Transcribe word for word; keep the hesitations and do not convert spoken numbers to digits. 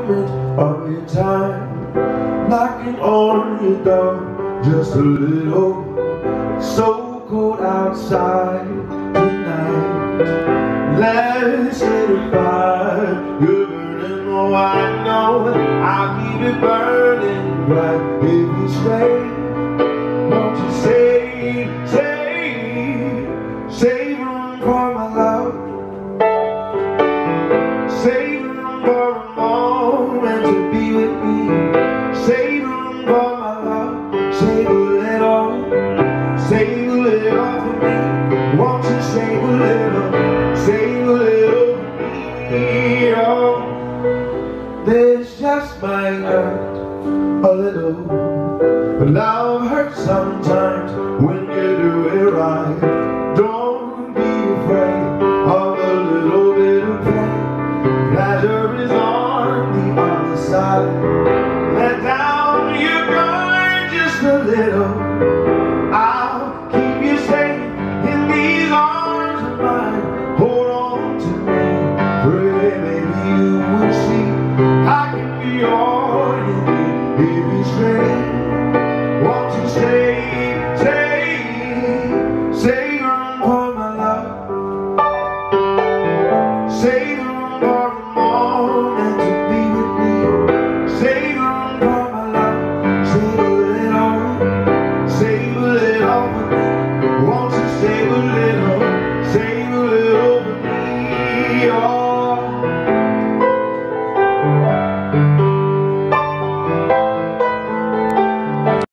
moment of your time, knocking on your door, just a little. So cold outside tonight. Let's get a fire. You're burning, oh I know. I'll keep it burning bright if you stay. Won't you save, save, save room for my love? Save room for a moment to be with me. Save room for my love. Save a little, save a little for me. Won't you save a little, save a little for me? Oh, this just might hurt a little, but love hurts sometimes when you do it right. Don't be afraid of a little bit of pain. Pleasure is on the other side. Let down your guard just a little.